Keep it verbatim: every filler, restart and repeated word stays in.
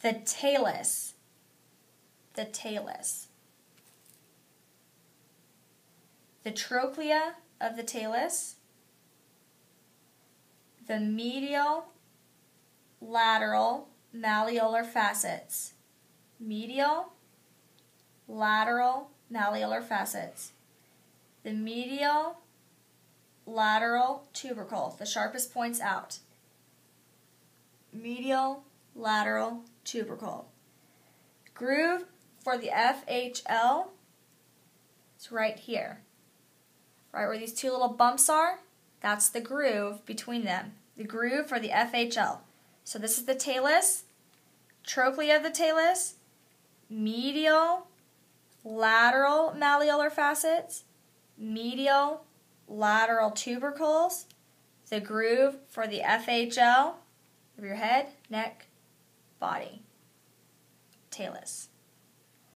the talus, the talus. The trochlea of the talus, the medial lateral malleolar facets, medial lateral malleolar facets, the medial lateral tubercle, the sharpest points out, medial lateral tubercle. Groove for the F H L is right here. Right where these two little bumps are, that's the groove between them. The groove for the F H L. So this is the talus, trochlea of the talus, medial lateral malleolar facets, medial lateral tubercles, the groove for the F H L of your head, neck, body, talus.